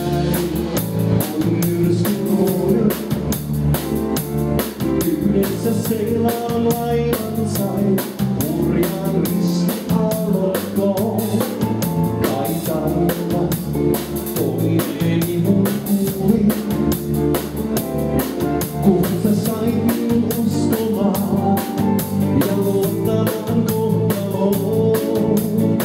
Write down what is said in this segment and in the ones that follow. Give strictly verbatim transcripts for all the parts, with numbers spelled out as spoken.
väärin, on myrskyhuono. Yhdessä seilaan laivan sai, hurjaan ristiallotkoon. Kaitanpa toiveeni mun kuuli, kun sä sait minun uskomaan ja luottamaan kohtaloon.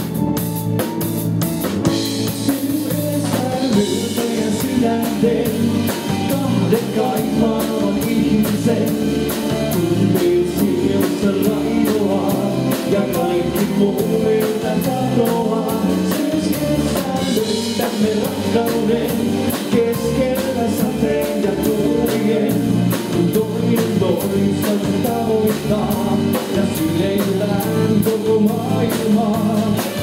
Sydämessä lyötäjä sydänten, kahden kaipaavan ihmisen. Tunteet sieltä raivoaa ja kaikki muu meiltä katoaa. Syyskeessä löydämme rakkauden keskellä sateen ja tuulien. Kun toinen toistansa tavoittaa ja syleillään koko maailmaa.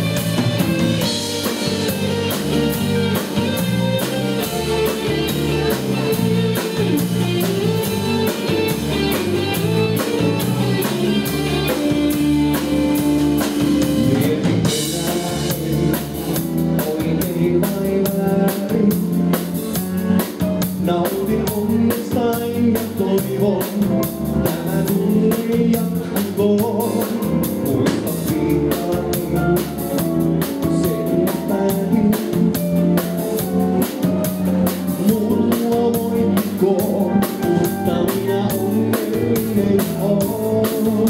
Nautin onnestain ja toivon, tämä tunne jatkukoon. Muista viittaani, sen päätin. Mulla voitkoon, mutta minä onnellinen oon.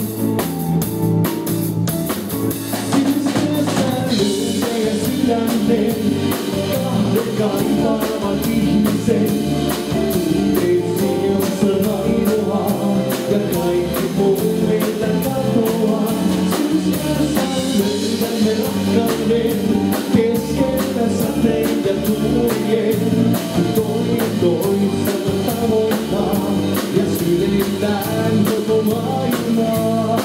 Syyskeessä lyötä ja sydänten, kahden kaipaavan ihmisen. Keskellä sateen ja tuulien, toinen toiselta tavoittaa ja syleillään koko maailmaa.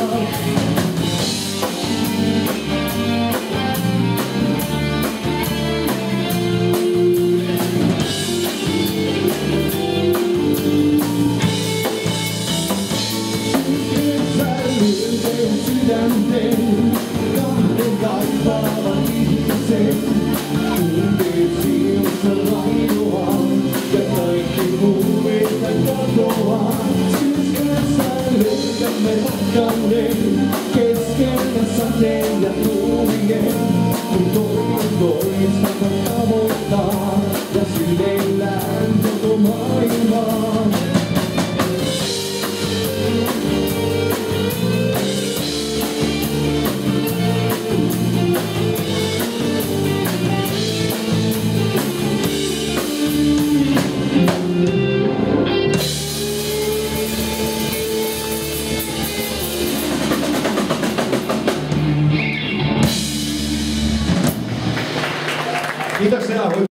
Lyönteen sydänten, kahden kaipaavan ihmisen. Tunteet sieltä raivoaa ja kaikki muu meiltä katoaa. Syyskeessä löydämme rakkauden keskellä sateen ja tuulien. Kun toinen toista tavoittaa ja syleillään koko maailmaa. Kiitoksia.